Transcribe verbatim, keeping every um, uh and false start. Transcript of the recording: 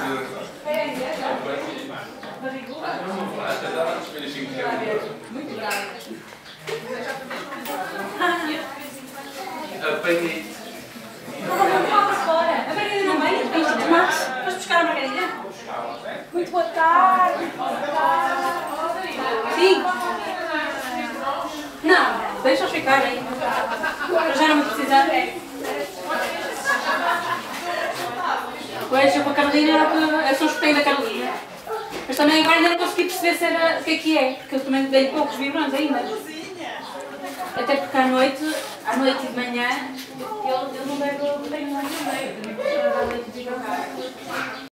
Apanhei. A Margarida não vem? Tomás, vais buscar a Margarida? Muito boa tarde. Sim. Não, deixa-os ficar aí. Já não vou precisar. Pois, eu com a Carolina era que eu sou escutei da Carolina. Mas também agora ainda não consegui perceber se era, o que é que é, porque eu também dei poucos vibrões ainda. Até porque à noite, à noite e de manhã, eu, eu não bebo, não tenho mais ninguém. Eu tenho que à noite de jogar.